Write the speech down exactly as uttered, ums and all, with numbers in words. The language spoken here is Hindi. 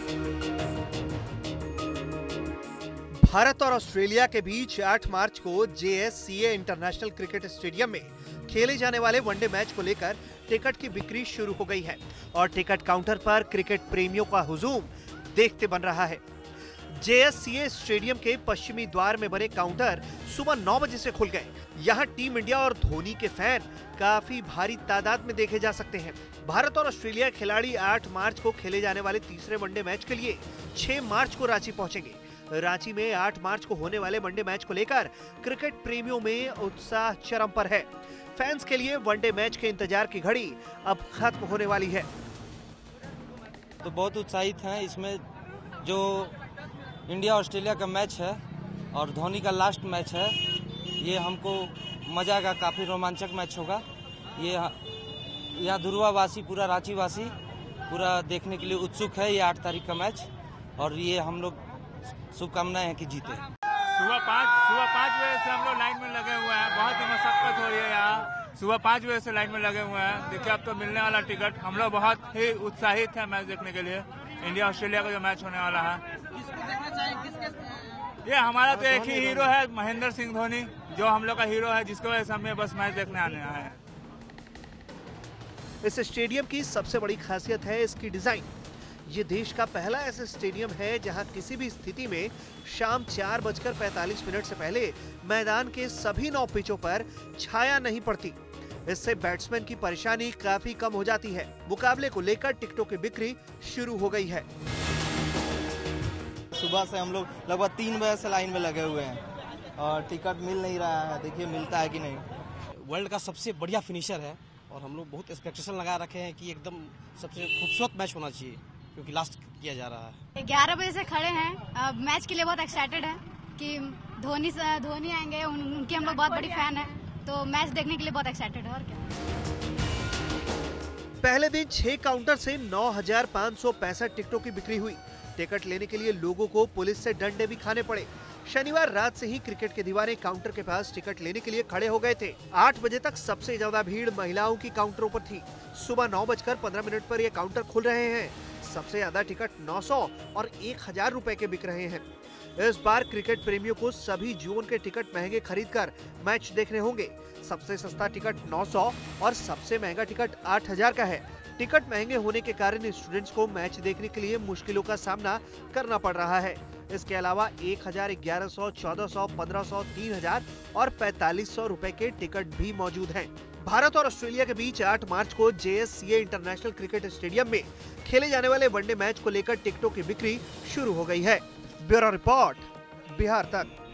भारत और ऑस्ट्रेलिया के बीच आठ मार्च को J S C A international cricket stadium में खेले जाने वाले वनडे मैच को लेकर टिकट की बिक्री शुरू हो गई है और टिकट काउंटर पर क्रिकेट प्रेमियों का हुजूम देखते बन रहा है। जे एस सी ए स्टेडियम के पश्चिमी द्वार में बने काउंटर सुबह नौ बजे से खुल गए। यहां टीम इंडिया और धोनी के फैन काफी भारी तादाद में देखे जा सकते हैं। भारत और ऑस्ट्रेलिया खिलाड़ी आठ मार्च को खेले जाने वाले तीसरे वनडे मैच के लिए छह मार्च को रांची पहुंचेंगे। रांची में आठ मार्च को होने वाले वनडे मैच को लेकर क्रिकेट प्रेमियों में उत्साह चरम पर है। फैंस के लिए वनडे मैच के इंतजार की घड़ी अब खत्म होने वाली है। तो बहुत उत्साहित हैं। इसमें जो इंडिया ऑस्ट्रेलिया का मैच है और धोनी का लास्ट मैच है, ये हमको मजा आएगा। काफी रोमांचक मैच होगा। ये यहाँ ध्रुवा वासी, पूरा रांची वासी पूरा देखने के लिए उत्सुक है ये आठ तारीख का मैच, और ये हम लोग शुभकामनाएं हैं कि जीते। सुबह पाँच सुबह पाँच बजे से हम लोग लाइन में लगे हुए हैं। बहुत ही मशक्कत हो रही है यहाँ। सुबह पाँच बजे से लाइन में लगे हुए हैं। देखिए अब तो मिलने वाला टिकट। हम लोग बहुत ही उत्साहित हैं मैच देखने के लिए। इंडिया ऑस्ट्रेलिया का जो मैच होने वाला है, ये हमारा तो एक ही हीरो है, महेंद्र सिंह धोनी, जो हम लोग का हीरो है, जिसकी वजह से हमें बस मैच देखने आने आए हैं। इस स्टेडियम की सबसे बड़ी खासियत है इसकी डिजाइन। ये देश का पहला ऐसा स्टेडियम है जहां किसी भी स्थिति में शाम चार बजकर पैंतालीस मिनट से पहले मैदान के सभी नौ पिचों पर छाया नहीं पड़ती। इससे बैट्समैन की परेशानी काफी कम हो जाती है। मुकाबले को लेकर टिकटों की बिक्री शुरू हो गई है। सुबह से हम लोग लगभग तीन बजे से लाइन में लगे हुए हैं और टिकट मिल नहीं रहा है। देखिए मिलता है कि नहीं। वर्ल्ड का सबसे बढ़िया फिनिशर है और हम लोग बहुत एक्सपेक्टेशन लगा रखे हैं कि एकदम सबसे खूबसूरत मैच होना चाहिए, क्योंकि लास्ट किया जा रहा है। ग्यारह बजे से खड़े हैं। मैच के लिए बहुत एक्साइटेड है कि धोनी धोनी आएंगे। उन, उनके हम लोग बहुत बड़ी फैन है, तो मैच देखने के लिए बहुत एक्साइटेड है। और क्या, पहले दिन छह काउंटर से नौ हजार पाँच सौ पैंसठ टिकटों की बिक्री हुई। टिकट लेने के लिए लोगों को पुलिस से डंडे भी खाने पड़े। शनिवार रात से ही क्रिकेट के दीवाने काउंटर के पास टिकट लेने के लिए खड़े हो गए थे। आठ बजे तक सबसे ज्यादा भीड़ महिलाओं की काउंटरों पर थी। सुबह नौ बजकर पंद्रह मिनट पर ये काउंटर खुल रहे हैं। सबसे ज्यादा टिकट नौ सौ और एक हजार रुपए के बिक रहे हैं। इस बार क्रिकेट प्रेमियों को सभी जोन के टिकट महंगे खरीदकर मैच देखने होंगे। सबसे सस्ता टिकट नौ सौ और सबसे महंगा टिकट आठ हजार का है। टिकट महंगे होने के कारण स्टूडेंट्स को मैच देखने के लिए मुश्किलों का सामना करना पड़ रहा है। इसके अलावा एक हजार, ग्यारह सौ, चौदह सौ, पंद्रह सौ, तीन हजार और पैंतालीस सौ रुपए के टिकट भी मौजूद हैं। भारत और ऑस्ट्रेलिया के बीच आठ मार्च को J S C A international cricket stadium में खेले जाने वाले वनडे मैच को लेकर टिकटों की बिक्री शुरू हो गई है। ब्यूरो रिपोर्ट, बिहार तक।